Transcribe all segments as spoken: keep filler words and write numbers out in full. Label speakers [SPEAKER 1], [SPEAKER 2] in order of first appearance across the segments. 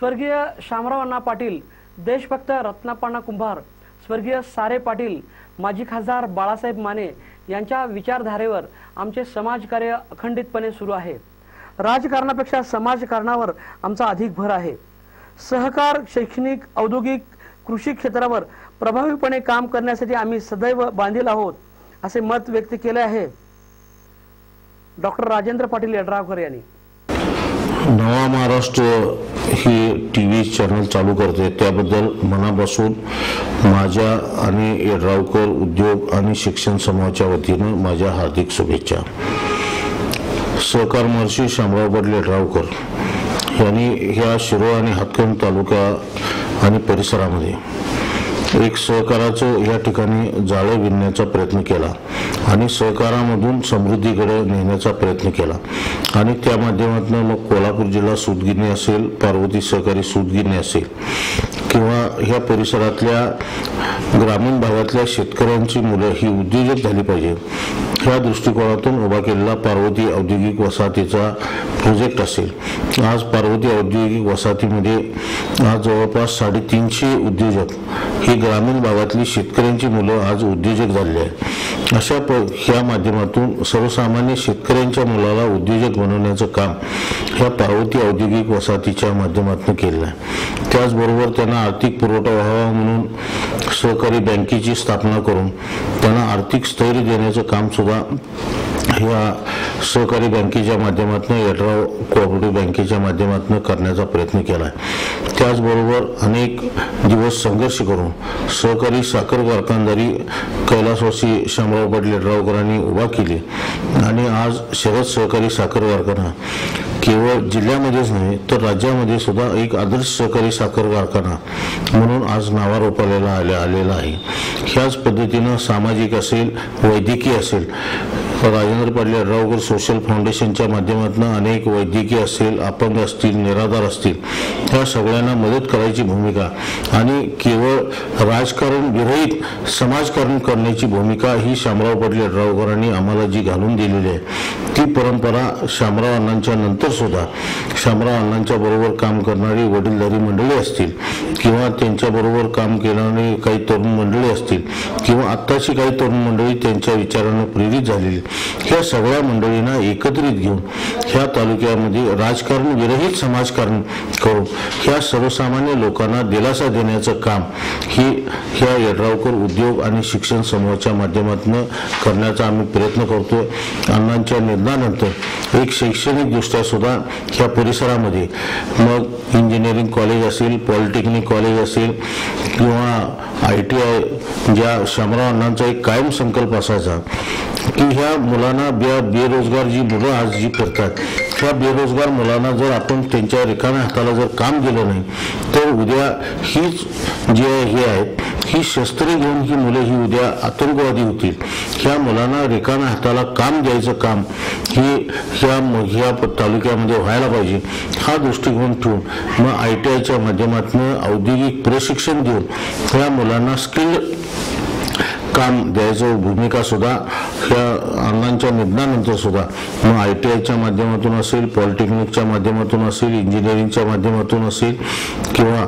[SPEAKER 1] स्वर्गीय शामराव अण्णा पाटील, देशभक्त रत्नाप्पा कुंभार, स्वर्गीय सारे पाटील, माजी खासदार बाळासाहेब माने यांच्या विचारधारेवर आमचे समाजकार्य अखंडितपणे सुरू आहे। राजकारणापेक्षा समाजकारणावर आमचा अधिक भर आहे। सहकार, शैक्षणिक, औद्योगिक, कृषी क्षेत्रावर प्रभावीपणे काम करण्यासाठी आम्ही सदैव बांधील आहोत, असे मत व्यक्त केले आहे डॉक्टर राजेंद्र पाटील यड्रावकर यांनी।
[SPEAKER 2] नवा महाराष्ट्र ही टीव्ही चॅनल चालू करते, त्याबद्दल मनापासून माझ्या आणि यड्रावकर उद्योग आणि शिक्षण समूहाच्या वतीने माझ्या हार्दिक शुभेच्छा। सहकार महर्षी शामराव पाटील यड्रावकर यांनी ह्या शिरोळ आणि हातकणंगले तालुका आणि परिसरामध्ये एक सहकाराचं या ठिकाणी जाळे विणण्याचा प्रयत्न केला आणि सहकारामधून समृद्धीकडे नेण्याचा प्रयत्न केला आणि त्या माध्यमातून मग कोल्हापूर जिल्हा सूतगिरणी असेल, पार्वती सहकारी सूतगिरणी असेल किंवा ह्या परिसरातल्या ग्रामीण भागातल्या शेतकऱ्यांची मुलं ही उद्योजक झाली पाहिजे ह्या दृष्टिकोनातून उभा केलेला पार्वती औद्योगिक वसाहतीचा प्रोजेक्ट असेल। आज पार्वती औद्योगिक वसाहतीमध्ये आज जवळपास साडेतीनशे उद्योजक ही ग्रामीण भागातली शेतकऱ्यांची मुलं आज उद्योजक झालेली आहेत। अशा ह्या माध्यमातून सर्वसामान्य शेतकऱ्यांच्या मुलाला उद्योजक बनवण्याचं काम ह्या पार्वती औद्योगिक वसाहतीच्या माध्यमातून केलेलं आहे। त्याचबरोबर त्यांना आर्थिक पुरवठा व्हावा म्हणून सहकारी बँकेची स्थापना करून त्यांना आर्थिक स्थैर्य देण्याचं काम सुद्धा ह्या सहकारी बँकेच्या माध्यमातून, यड्राव कोऑपरेटिव्ह बँकेच्या माध्यमातून करण्याचा प्रयत्न केला आहे। त्याचबरोबर अनेक दिवस संघर्ष करून सहकारी साखर कारखानदारी कैलासवासी शामराव पाटील यड्रावकरांनी उभा केली आणि आज शरद सहकारी साखर कारखाना केवळ जिल्ह्यामध्येच नाही तर राज्यामध्ये सुद्धा एक आदर्श सहकारी साखर कारखाना म्हणून आज नावारूपाला आलेला आहे। ह्याच पद्धतीनं सामाजिक असेल, वैद्यकीय असेल, राजेंद्र पाटील यड्रावकर सोशल फाउंडेशनच्या माध्यमातून अनेक वैद्यकीय असेल, अपंग असतील, निराधार असतील, ह्या सगळ्यांना मदत करायची भूमिका आणि केवळ राजकारण विरहित समाजकारण करण्याची भूमिका ही शामराव पाटील यड्रावकरांनी आम्हाला जी घालून दिलेली आहे ती परंपरा शामराव अण्णांच्या नंतर सुद्धा शामराव अण्णांच्या बरोबर काम करणारी वडीलधारी मंडळी असतील किंवा त्यांच्या बरोबर काम करणारी काही तरुण मंडळी असतील किंवा आत्ताची काही तरुण मंडळी त्यांच्या विचाराने प्रेरित झालेली, ह्या सगळ्या मंडळींना एकत्रित घेऊन ह्या तालुक्यामध्ये राजकारण विरहित समाजकारण करून ह्या सर्वसामान्य लोकांना दिलासा देण्याचं काम ही ह्या यड्रावकर उद्योग आणि शिक्षण समूहाच्या माध्यमातून करण्याचा आम्ही प्रयत्न करतोय। अण्णांच्या निधनानंतर एक शैक्षणिक दृष्ट्या सुद्धा ह्या परिसरामध्ये मग इंजिनिअरिंग कॉलेज असेल, पॉलिटेक्निक कॉलेज असेल किंवा आय टी आय, ज्या शामराव अण्णांचा एक कायम संकल्प असायचा की ह्या मुलांना बे बेरोजगार जी मुलं आज जी फिरतात ह्या बेरोजगार मुलांना जर आपण त्यांच्या रिकाम्या हाताला जर काम दिलं नाही तर उद्या हीच जे हे आहेत ही शस्त्रे घेऊन ही मुलं ही उद्या आतंकवादी होतील। ह्या मुलांना रिकाम्या हाताला काम द्यायचं काम हे ह्या ह्या तालुक्यामध्ये व्हायला पाहिजे हा दृष्टिकोन ठेवून मग आय टी आयच्या माध्यमातून औद्योगिक प्रशिक्षण देऊन ह्या मुलांना स्किल्ड काम द्यायचं भूमिका सुद्धा ह्या अण्णांच्या निधनानंतर सुद्धा मग आय टी आयच्या माध्यमातून असेल, पॉलिटेक्निकच्या माध्यमातून असेल, इंजिनिअरिंगच्या माध्यमातून असेल किंवा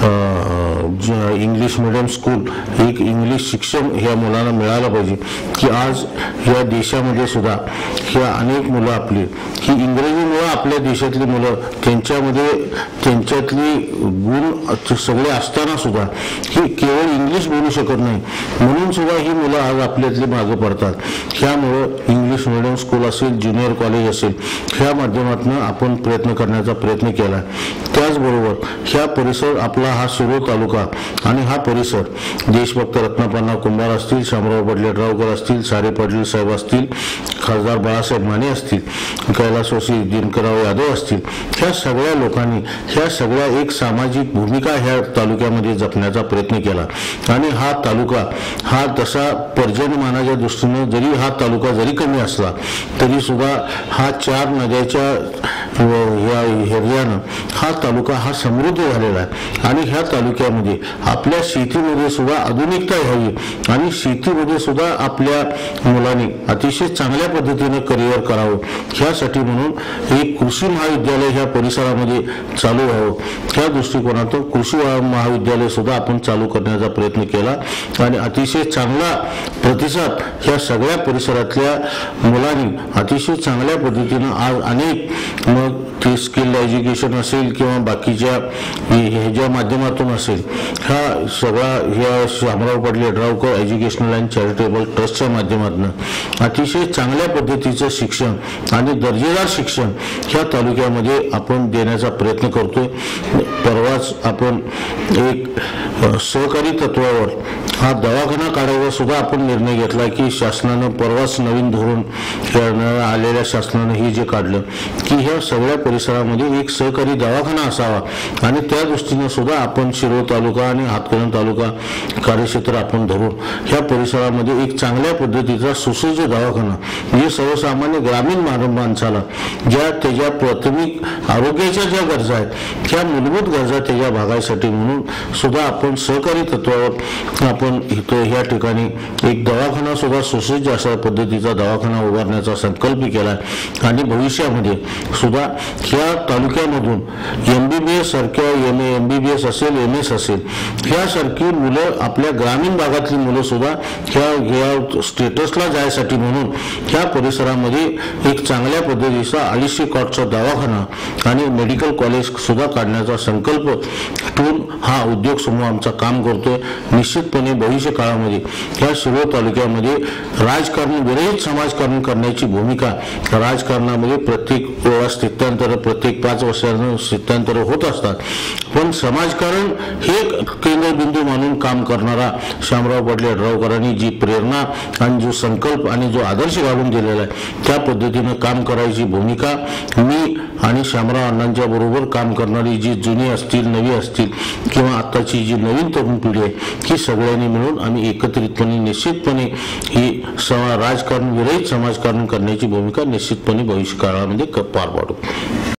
[SPEAKER 2] इंग्लिश मीडियम स्कूल एक इंग्लिश शिक्षण ह्या मुलांना मिळालं पाहिजे की आज ह्या देशामध्ये सुद्धा ह्या अनेक मुलं आपली ही इंग्रजीमुळे आपल्या देशातली मुलं त्यांच्यामध्ये त्यांच्यातली गुण सगळे असताना सुद्धा ही केवळ इंग्लिश बोलू शकत नाही म्हणून सुद्धा ही मुलं आज आपल्यातली मागे पडतात। ह्यामुळं इंग्लिश मीडियम स्कूल असेल, ज्युनियर कॉलेज असेल ह्या माध्यमातून आपण प्रयत्न करण्याचा प्रयत्न केला। त्याचबरोबर ह्या परिसर आपला हा शिरोळ तालुका आणि हा परिसर देशभक्त रत्नाप्पा कुंभार असतील, शामराव पाटील यड्रावकर असतील, सारे पाटील साहेब असतील, खासदार बाळासाहेब माने असतील, कैलासवासी दिनकरराव यादव असतील, ह्या सगळ्या लोकांनी ह्या सगळ्या एक सामाजिक भूमिका ह्या तालुक्यामध्ये जपण्याचा प्रयत्न केला आणि हा तालुका हा तसा पर्जन्यमानाच्या दृष्टीने जरी हा तालुका जरी कमी असला तरी सुद्धा हा चार नद्याच्या या हेर्यानं हा तालुका हा समृद्ध झालेला आहे आणि ह्या तालुक्यामध्ये आपल्या शेतीमध्ये सुद्धा आधुनिकता व्हावी आणि शेतीमध्ये सुद्धा आपल्या मुलांनी अतिशय चांगल्या पद्धतीने करिअर करावं ह्यासाठी म्हणून एक कृषी महाविद्यालय ह्या परिसरामध्ये चालू व्हावं ह्या दृष्टिकोनातून कृषी महाविद्यालय सुद्धा आपण चालू करण्याचा प्रयत्न केला आणि अतिशय चांगला प्रतिसाद ह्या सगळ्या परिसरातल्या मुलांनी अतिशय चांगल्या पद्धतीनं आज अनेक मग ते स्किल एज्युकेशन असेल किंवा बाकीच्या ह्याच्या माध्यमातून असेल हा सगळा ह्या Shamrao Patil Yadravkar educational and charitable ट्रस्टच्या माध्यमातून अतिशय चांगल्या पद्धतीचं शिक्षण आणि दर्जेदार शिक्षण ह्या तालुक्यामध्ये आपण देण्याचा प्रयत्न करतोय। परवाच आपण एक सहकारी तत्वावर हा दवाखाना काढायचा सुद्धा आपण निर्णय घेतला की शासनानं परवाच नवीन धोरण आलेल्या शासनानं हे जे काढलं की ह्या सगळ्या परिसरामध्ये एक सहकारी दवाखाना असावा आणि त्या दृष्टीने सुद्धा आपण शिरोळ तालुका आणि हातकणंगले तालुका कार्यक्षेत्र आपण धरून ह्या परिसरामध्ये एक चांगल्या पद्धतीचा सुसज्ज दवाखाना म्हणजे सर्वसामान्य ग्रामीण माणसाला ज्या त्याच्या प्राथमिक आरोग्याच्या ज्या गरजा आहेत त्या मूलभूत गरजा त्याच्या भागासाठी म्हणून सुद्धा आपण सहकारी तत्वावर आपण इथं ह्या ठिकाणी एक दवाखाना सुद्धा सुसज्ज अशा पद्धतीचा दवाखाना उभारण्याचा संकल्प केला आणि भविष्यामध्ये सुद्धा ह्या तालुक्यामधून एमबीबीएस सारख्या एम ए एमबीबीएस असेल एम एस असेल ह्यासारखी मुलं आपल्या ग्रामीण भागातली मुलं सुद्धा ह्या ह्या स्टेटसला जायसाठी म्हणून ह्या परिसरामध्ये एक चांगल्या पद्धतीचा अडीचशे कॉटचा दवाखाना आणि मेडिकल कॉलेज सुद्धा काढण्याचा संकल्प ठेवून हा उद्योग समूह आमचा काम करतोय। निश्चितपणे भविष्य काळामध्ये ह्या शिरोळ तालुक्यामध्ये राजकारण विरहित समाजकारण करण्याची भूमिका राजकारणामध्ये प्रत्येक वेळा स्थित्यांतर प्रत्येक पाच वर्षांना स्थित्यांतर होत असतात पण समाजकारण हे केंद्रबिंदू मानून काम करणारा शामराव पाटील यड्रावकरांनी जी प्रेरणा आणि जो संकल्प आणि जो आदर्श घालून दिलेला आहे त्या पद्धतीने काम करायची भूमिका मी आणि शामराव अण्णांच्या बरोबर काम करणारी जी जुनी असतील नवी असतील किंवा आताची जी नवीन तरुण पिढी आहे ही सगळ्यांनी मिळून आम्ही एकत्रितपणे निश्चितपणे ही राजकारण विरहित समाजकारण करण्याची भूमिका निश्चितपणे भविष्य काळामध्ये पार पाडू।